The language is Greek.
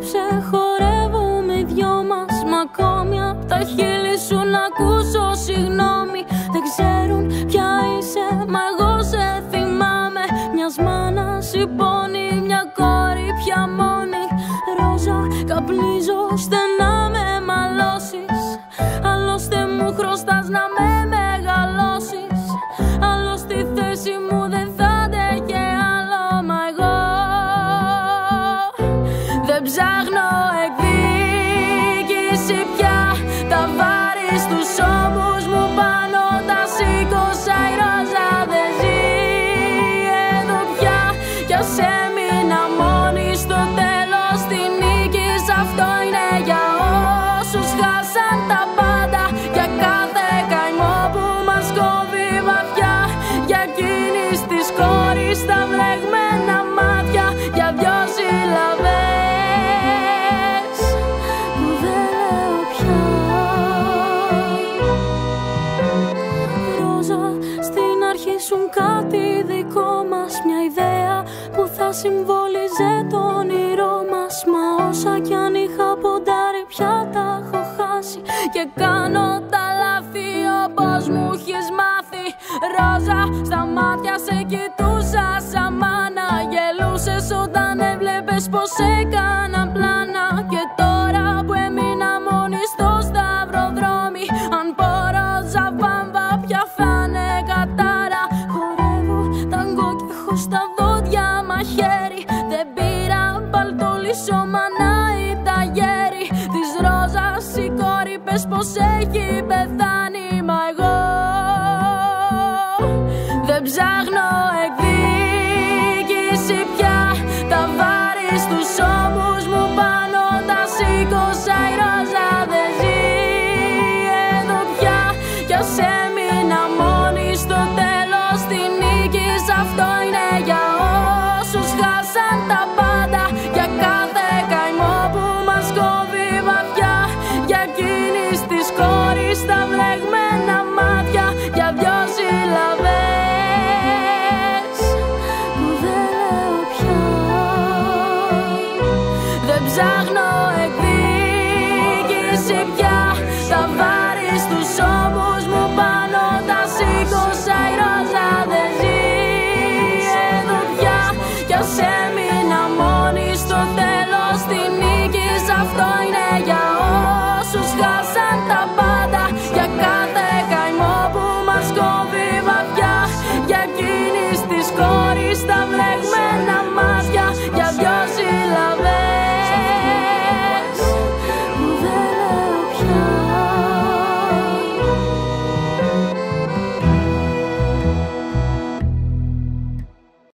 απόψε χορεύουμε οι δυο μας. Μα ακόμη απ' τα χείλη σου να ακούσω συγγνώμη. Δεν ξέρουν ποια είσαι, μα εγώ σε θυμάμαι. Μιας μάνας η πόνη, μια κόρη πια μόνη. Ρόζα, καπνίζω στενά με μαλώσεις. Άλλωστε μου χρωστάς να με μεγαλώσεις. Άλλο στη θέση μου δεν θα αντέχε άλλο. Μα εγώ δεν ψάχνω εκδίκηση πια. Τα βάρη στους ώμους μου πάνω τα σήκωσα. Η ρόζα δεν ζει εδώ πια. Κι ας έμεινα μόνη στο τέλος τη νίκης. Αυτό είναι για όσους χάσαν τα πάντα. Για κάθε καημό που μας κόβει βαθιά. Για εκείνης της κόρης τα βλεγμένα μάτια. Για δυο συλλαβές που δεν λέω πια. Ρόζα, στην αρχή ήσουν κάτι δικό μας. Μια ιδέα που θα συμβόλιζε το όνειρό μας. Μα όσα κι αν είχα ποντάρει πια τα έχω χάσει. Και κάνω τα λάθη όπως μου έχεις μάθει. Ρόζα, στα μάτια σε κοιτούσα σαν μάνα. Γελούσες όταν έβλεπες πως έκανα πλάνα. Και τώρα που έμεινα μόνη στο σταυροδρόμι. Αν πω ρόζα βάμβα πια θα είναι κατάρα. Χορεύω ταγκό κι έχω στα δόντια μαχαίρι. Δεν πήρα παλτό λύσω μανάει τα γέρι. Της ρόζας η κόρη πες πως έχει πεθάνει. Μα εγώ δεν ψάχνω